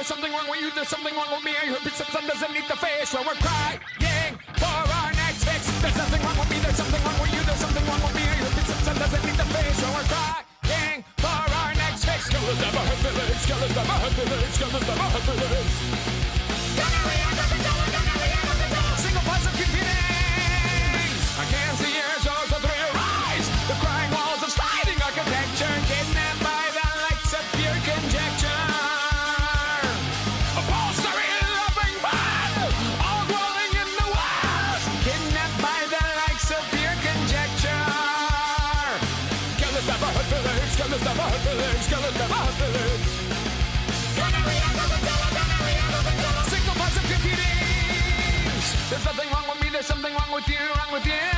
there's something wrong with you, there's something wrong with me. I heard bits of sun doesn't need the fish when we're crying for our next fix. There's something wrong with me, there's something wrong with you, there's something wrong with me. I heard bits of sun doesn't need the fish when we're crying for our next fix. Killers never have feelings, killers never have feelings, killers never have feelings. Single positive feelings. I can't see your souls of three rise. The crying walls of sliding architecture, kidnapped by the likes of pure conjecture. A bolstering loving bud, all dwelling in the walls, kidnapped by the likes of pure conjecture. Killers never have feelings, killers never have feelings, killers never have feelings. Single positive feelings. There's nothing wrong with me, there's something wrong with you, wrong with you.